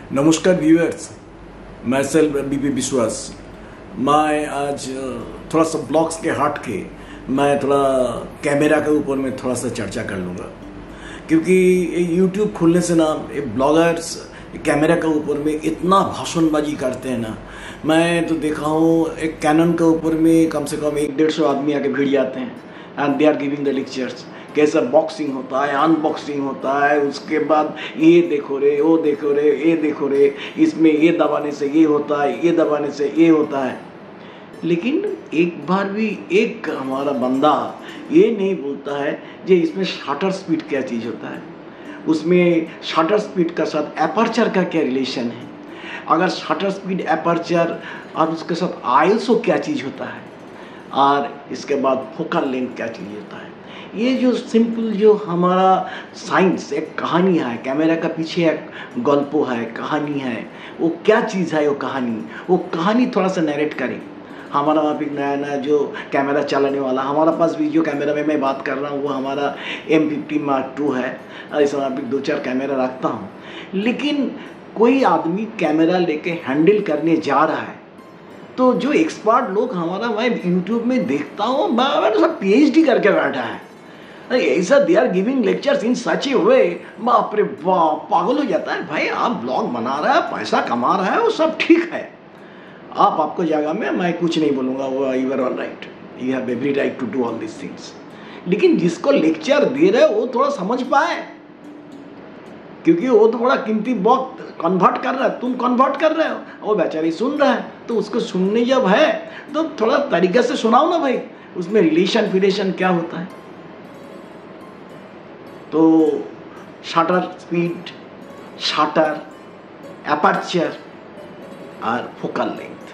नमस्कार व्यूअर्स, मैं self BP विश्वास। मैं आज थोड़ा सा ब्लॉग्स के हट के मैं थोड़ा कैमरा के ऊपर में थोड़ा सा चर्चा कर लूँगा, क्योंकि यूट्यूब खुलने से ना ये ब्लॉगर्स कैमरा के ऊपर में इतना भाषणबाजी करते हैं ना। मैं तो देखा हूँ एक कैनन के ऊपर में कम से कम 150 आदमी आके भिड़ जाते हैं and they are giving the lectures. कैसा बॉक्सिंग होता है, अनबॉक्सिंग होता है, उसके बाद ये देखो रे, वो देखो रे, ये देखो रे, इसमें ये दबाने से ये होता है, ये दबाने से ये होता है। लेकिन एक बार भी एक हमारा बंदा ये नहीं बोलता है कि इसमें शटर स्पीड क्या चीज़ होता है, उसमें शटर स्पीड का साथ एपर्चर का क्या रिलेशन है, अगर शटर स्पीड एपर्चर और उसके साथ आईएसओ क्या चीज़ होता है, और इसके बाद फोकल लेंथ क्या चीज़ होता है। ये जो सिंपल जो हमारा साइंस एक कहानी है, कैमरा का पीछे एक गल्पो है, कहानी है, वो क्या चीज़ है, वो कहानी थोड़ा सा नरेट करें। हमारा वहाँ पे नया नया जो कैमरा चलाने वाला, हमारा पास भी जो कैमरा में मैं बात कर रहा हूँ वो हमारा M50 Mark II है। ऐसा वहाँ पे 2-4 कैमरा रखता हूँ। लेकिन कोई आदमी कैमरा लेके हैंडल करने जा रहा है तो जो एक्सपर्ट लोग हमारा मैं यूट्यूब में देखता हूँ, मैं सब PhD करके बैठा है ऐसा, they are giving lectures in such a way, बाप रे बाप, पागल हो जाता है। भाई आप ब्लॉग बना रहा है, पैसा कमा रहा है, वो सब ठीक है, आपको जगह में मैं कुछ नहीं बोलूँगा, वो you are all right, you have every right to do all this things. लेकिन जिसको लेक्चर दे रहे हो वो थोड़ा समझ पाए, क्योंकि वो तो बड़ा कीमती वक्त कन्वर्ट कर रहा है, तुम कन्वर्ट कर रहे हो, वो बेचारी सुन रहा है, तो उसको सुनने जब है तो थोड़ा तरीके से सुनाओ ना भाई, उसमें रिलेशन फिलेशन क्या होता है। तो शटर स्पीड, शटर, एपर्चर और फोकल लेंथ,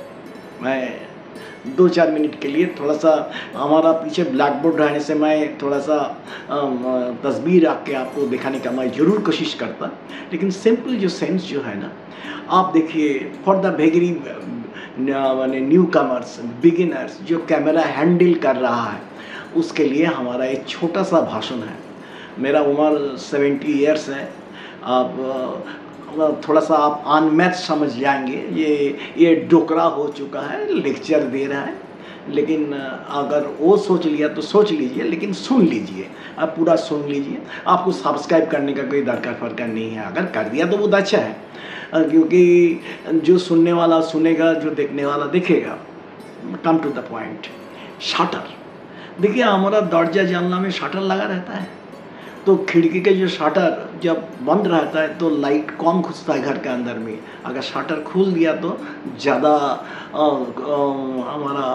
मैं 2-4 मिनट के लिए थोड़ा सा हमारा पीछे ब्लैक बोर्ड रहने से मैं थोड़ा सा तस्वीर रख के आपको दिखाने का मैं ज़रूर कोशिश करता। लेकिन सिंपल जो सेंस जो है ना, आप देखिए, फॉर द वेरी माने न्यू कमर्स, बिगिनर्स जो कैमरा हैंडल कर रहा है, उसके लिए हमारा एक छोटा सा भाषण है। मेरा उम्र 70 ईयर्स है। आप थोड़ा सा आप अनमैथ समझ जाएंगे, ये डोकरा हो चुका है, लेक्चर दे रहा है। लेकिन अगर वो सोच लिया तो सोच लीजिए, लेकिन सुन लीजिए, आप पूरा सुन लीजिए। आपको सब्सक्राइब करने का कोई दरकार फरकार नहीं है, अगर कर दिया तो बहुत अच्छा है, क्योंकि जो सुनने वाला सुनेगा, जो देखने वाला देखेगा। Come to the point. Shutter देखिए, हमारा दरवाजा जानला में शटर लगा रहता है, तो खिड़की के जो शटर जब बंद रहता है तो लाइट कम घुसता है घर के अंदर में। अगर शटर खोल दिया तो ज़्यादा हमारा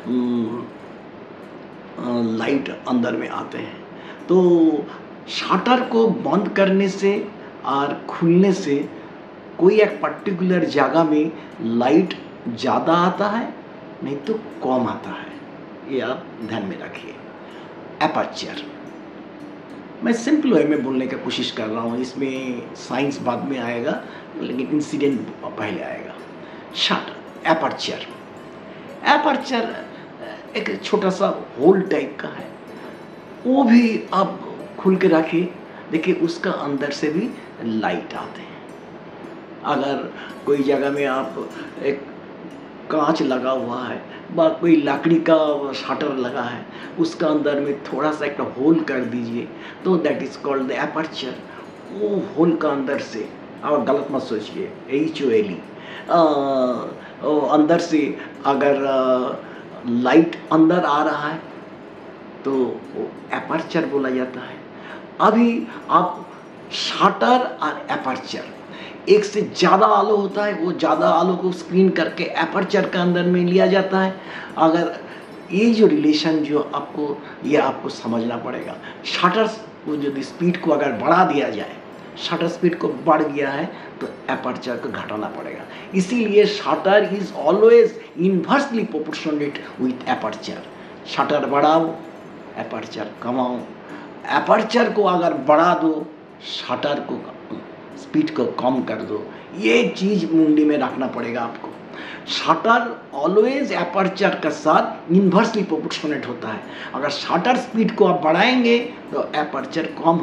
लाइट अंदर में आते हैं। तो शटर को बंद करने से और खुलने से कोई एक पर्टिकुलर जगह में लाइट ज़्यादा आता है, नहीं तो कम आता है, ये आप ध्यान में रखिए। एपर्चर मैं सिंपल वे में बोलने की कोशिश कर रहा हूँ, इसमें साइंस बाद में आएगा, लेकिन इंसिडेंट पहले आएगा। शटर, एपर्चर एक छोटा सा होल टाइप का है, वो भी आप खुल के रखिए, देखिए उसका अंदर से भी लाइट आते हैं। अगर कोई जगह में आप एक कांच लगा हुआ है, बा कोई लकड़ी का शटर लगा है, उसका अंदर में थोड़ा सा एक होल कर दीजिए, तो that is called the aperture. वो होल का अंदर से, और गलत मत सोचिए, HOLE, अंदर से अगर लाइट अंदर आ रहा है तो वो एपर्चर बोला जाता है। अभी आप शटर और एपर्चर, एक से ज़्यादा आलो होता है, वो ज़्यादा आलो को स्क्रीन करके एपर्चर के अंदर में लिया जाता है। अगर ये जो रिलेशन जो आपको समझना पड़ेगा। शटर को जो स्पीड को अगर बढ़ा दिया जाए, शटर स्पीड को बढ़ गया है तो एपर्चर को घटाना पड़ेगा। इसीलिए shutter is always inversely proportionate with aperture. Shutter बढ़ाओ, एपर्चर कमाओ। एपर्चर को अगर बढ़ा दो, शटर को स्पीड को कम कर दो। ये चीज़ मुंडी में रखना पड़ेगा आपको। शटर ऑलवेज एपर्चर के साथ इन्वर्सली प्रोपोर्शनेट होता है। अगर शटर स्पीड को आप बढ़ाएंगे तो एपर्चर कम होगा,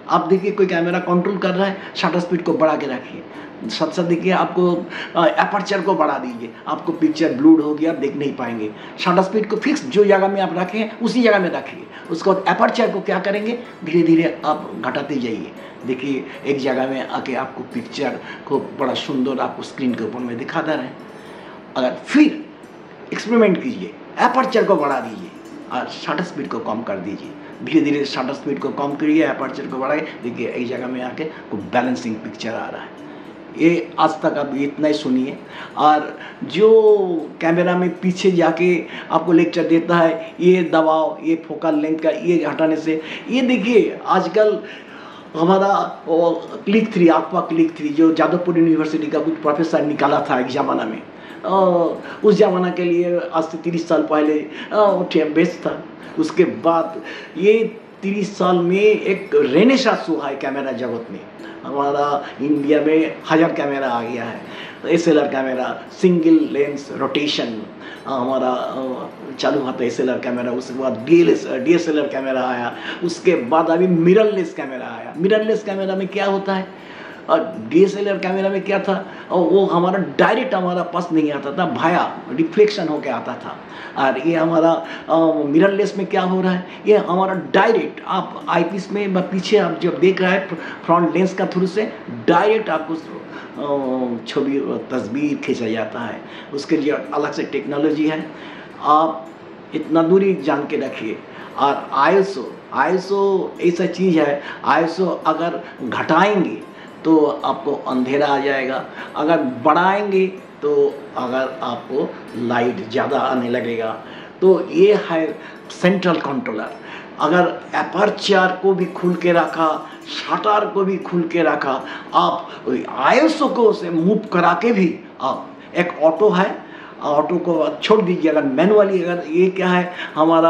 आप देखिए कोई कैमरा कंट्रोल कर रहा है, शटर स्पीड को बढ़ा के रखिए, साथ साथ देखिए आपको एपर्चर को बढ़ा दीजिए, आपको पिक्चर ब्लूड हो गया, देख नहीं पाएंगे। शटर स्पीड को फिक्स जो जगह में आप रखे हैं उसी जगह में रखिए। उसके बाद एपर्चर को क्या करेंगे, धीरे धीरे आप घटाते जाइए। देखिए एक जगह में आके आपको पिक्चर को बड़ा सुंदर आपको स्क्रीन के ऊपर में दिखाता रहे। अगर फिर एक्सपेरिमेंट कीजिए, एपर्चर को बढ़ा दीजिए और शटर स्पीड को कम कर दीजिए। धीरे धीरे शटर स्पीड को कम करिए, एपर्चर को बढ़ाइए, देखिए एक जगह में आके को बैलेंसिंग पिक्चर आ रहा है। ये आज तक आप इतना ही सुनिए। और जो कैमरा में पीछे जाके आपको लेक्चर देता है, ये दबाव, ये फोकल लेंथ का ये हटाने से, ये देखिए आजकल हमारा क्लिक 3, आपका क्लिक 3 जो जादवपुर यूनिवर्सिटी का कुछ प्रोफेसर निकाला था एक ज़माना में, उस ज़माना के लिए आज से 30 साल पहले बेस्ट था। उसके बाद ये 30 साल में एक रेनेसांस हुआ है कैमरा जगत में। हमारा इंडिया में 1000 कैमरा आ गया है, SLR camera, single lens rotation हमारा चालू हुआ था SLR कैमरा। उसके बाद DSLR कैमरा आया, उसके बाद अभी मिररलेस कैमरा आया। मिररलेस कैमरा में क्या होता है, और DSLR कैमरा में क्या था, वो हमारा डायरेक्ट हमारा पास नहीं आता था, भाया रिफ्लेक्शन होके आता था। और ये हमारा मिररलेस में क्या हो रहा है, ये हमारा डायरेक्ट आप आईपीस में पीछे आप जब देख रहा है फ्रंट लेंस का थ्रू से डायरेक्ट आपको छवि तस्वीर खींचा जाता है। उसके लिए अलग से टेक्नोलॉजी है, आप इतना दूरी जान के रखिए। और आईएसओ ऐसा चीज़ है, आईएसओ अगर घटाएंगे तो आपको अंधेरा आ जाएगा, अगर बढ़ाएंगे तो अगर आपको लाइट ज़्यादा आने लगेगा। तो ये है सेंट्रल कंट्रोलर। अगर एपर्चर को भी खुल के रखा, शटर को भी खुल के रखा, आप आईएसओ को से मूव करा के भी आप, एक ऑटो है, ऑटो को छोड़ दीजिए। अगर मैनुअली, अगर ये क्या है हमारा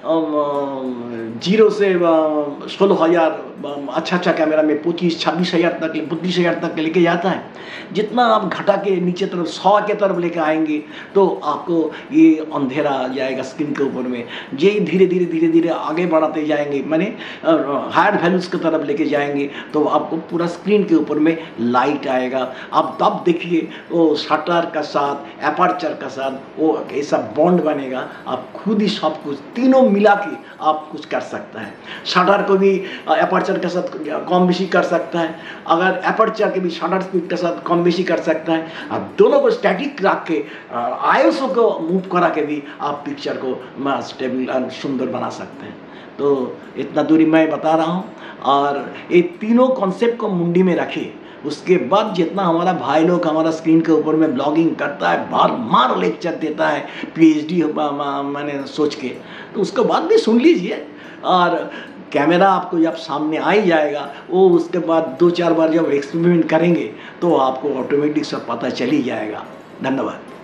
0 से 16,000 अच्छा कैमरा में 25-26,000 तक 32,000 तक लेके जाता है। जितना आप घटा के नीचे तरफ 100 के तरफ लेके आएंगे तो आपको ये अंधेरा आ जाएगा स्क्रीन के ऊपर में। ये धीरे धीरे आगे बढ़ाते जाएंगे, माने हायर वैल्यूज़ की तरफ लेके जाएंगे तो आपको पूरा स्क्रीन के ऊपर में लाइट आएगा। आप तब देखिए वो शटर का साथ एपर्चर का साथ वो ऐसा बॉन्ड बनेगा, आप खुद ही सब कुछ तीनों मिला के आप कुछ कर सकता है। शटर को भी एपर्चर के साथ कम बेशी कर सकता है, अगर एपर्चर के भी शटर स्पीड के साथ कम बेशी कर सकता है। आप दोनों को स्टैटिक रख के आईएसओ को मूव करा के भी आप पिक्चर को स्टेबल और सुंदर बना सकते हैं। तो इतना दूरी मैं बता रहा हूँ, और ये तीनों कॉन्सेप्ट को मुंडी में रखिए। उसके बाद जितना हमारा भाई लोग हमारा स्क्रीन के ऊपर में ब्लॉगिंग करता है, बार लेक्चर देता है PhD मैंने सोच के, तो उसके बाद भी सुन लीजिए। और कैमरा आपको जब सामने आ ही जाएगा, वो उसके बाद 2-4 बार जब एक्सपेरिमेंट करेंगे तो आपको ऑटोमेटिक सब पता चल ही जाएगा। धन्यवाद।